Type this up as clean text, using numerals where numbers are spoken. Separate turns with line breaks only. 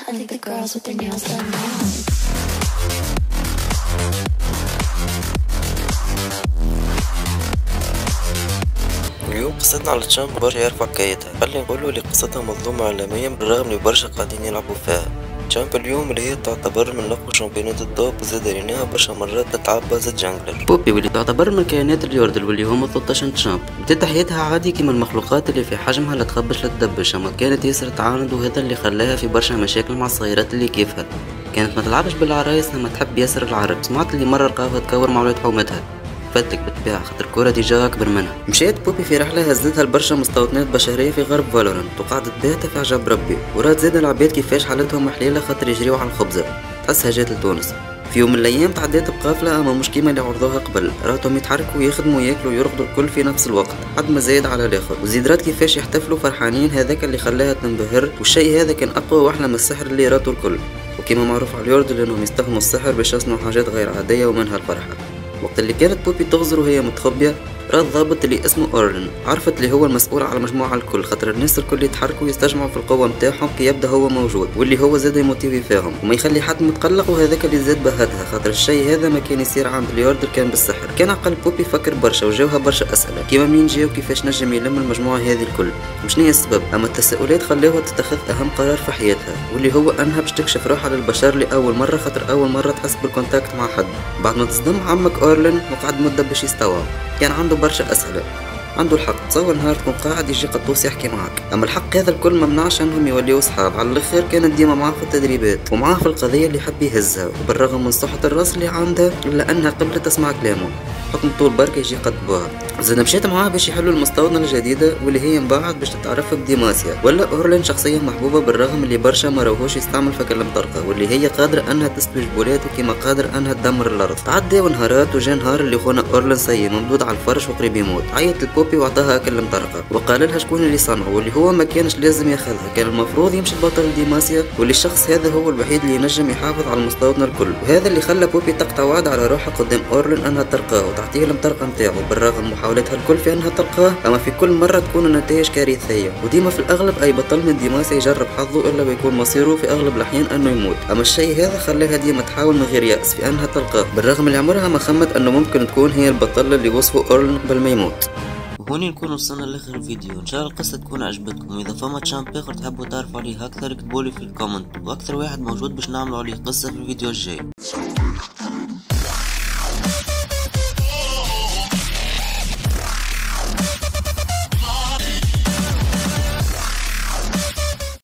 I think the girls with their nails done now.
اليوم قصتنا على تشامب برشا يعرفوا حكايتها. خلي نقولوا اللي قصتها مظلومة عالميا بالرغم من برشا قاعدين يلعبوا فيها. تشامب اليوم اللي هي تعتبر من أقوى شامبيونات الدوب وزاد ريناها برشا مرات تتعب باز جانجلر.
بوبي واللي تعتبر من كيانات اليوردل واللي هما 13 تشامب، بدات حياتها عادي كيما المخلوقات اللي في حجمها لا تخبش لا تدبش، اما كانت ياسر تعاند وهذا اللي خلاها في برشا مشاكل مع الصغيرات اللي كيفها. كانت ما تلعبش بالعرايس اما تحب ياسر العرب. سمعت اللي مرة لقاها تكور مع ولاد حومتها، فاتك بالطبيعة خاطر الكرة ديجا أكبر منها. مشيت بوبي في رحلة هزتها لبرشا مستوطنات بشرية في غرب فالورانت وقعدت باتها في عجب ربي، ورات زاد العباد كيفاش حالتهم محليلة خاطر يجريو على الخبزة، تحسها جات لتونس. في يوم من الأيام تعديت بقافلة أما مش كيما اللي عرضوها قبل، راتهم يتحركوا ويخدموا وياكلوا ويرقدوا الكل في نفس الوقت حد ما زايد على الآخر، وزيد رات كيفاش يحتفلوا فرحانين. هذاك اللي خلاها تنبهر، والشيء هذا كان أقوى وأحلى من السحر اللي راتوا الكل. وكيما معروف على اليوردل إنهم يستخدموا السحر باش يصنعوا حاجات غير عادية ومنها الفرحة. وقت اللي كانت بوبي تغزر وهي متخبية، راه الضابط اللي اسمه اورلين عرفت اللي هو المسؤول على المجموعة الكل، خاطر الناس الكل يتحركوا يستجمعوا في القوة متاعهم كي يبدا هو موجود، واللي هو زاد يموتيفي فيهم وما يخلي حد متقلق. وهذاك اللي زاد بهتها خاطر الشيء هذا ما كان يصير عند اليوردل كان بالسحر. كان عقل بوبي فكر برشا وجاوها برشا اسئلة كيما مين جاو كيفاش نجم يلم المجموعة هذه الكل وشنو هي السبب، اما التساؤلات خلاوها تتخذ اهم قرار في حياتها، واللي هو انها باش تكشف روحها للبشر لاول مرة، خاطر اول مرة تحس بالكونتاكت مع حد بعد ما تصدم عمك اورلين وقعد مدة باش يستوعب. كان عنده برشا اسئلة. عنده الحق، تصور نهار تكون قاعد يجي قطوس يحكي معك، اما الحق هذا الكل ما منعش انهم يوليو صحاب. على الاخر كانت ديما معاه في التدريبات ومعاه في القضيه اللي حب يهزها، وبالرغم من صحه الراس اللي عندها الا انها قبلت تسمع كلامه حكم طول بركه يجي قطبوها. زاد مشيت معاه باش يحلوا المستوطنه الجديده واللي هي من بعد باش تتعرف بديماسيا. ولا اورلين شخصيه محبوبه بالرغم اللي برشا ما راهوش يستعمل فكر المطرقه، واللي هي قادره انها تستوي جبولات وكيما قادر انها تدمر الارض. تعداو نهارات وجا نهار اللي خونا اورلين سي ممدود على الفرش وقريب يموت. عيط لبوبي وعطاها اكل مطرقه وقال لها شكون اللي صنعه، واللي هو ما كانش لازم ياخذها، كان المفروض يمشي البطل ديماسيا، واللي الشخص هذا هو الوحيد اللي ينجم يحافظ على المستوطنه الكل. وهذا اللي خلى بوبي تقطع وعد على روحها قدام اورلين انها تلقاه وتعطيه المطرقه نتاعو، بالرغم محاولتها الكل في انها تلقاه اما في كل مره تكون النتائج كارثيه. وديما في الاغلب اي بطل من ديماسيا يجرب حظه الا ويكون مصيره في اغلب الاحيان انه يموت، اما الشيء هذا خلاها ديما تحاول من غير يأس في انها تلقاه، بالرغم اللي عمرها ما خمت انه ممكن تكون هي البطله اللي وصفه اورلين قبل ما يموت.
وهوني نكون وصلنا لاخر الفيديو. ان شاء الله القصه تكون عجبتكم، واذا فما تشامب اخر تحبوا تعرفوا عليه اكثر اكتبولي في الكومنت، واكثر واحد موجود باش نعملوا عليه قصه في الفيديو الجاي.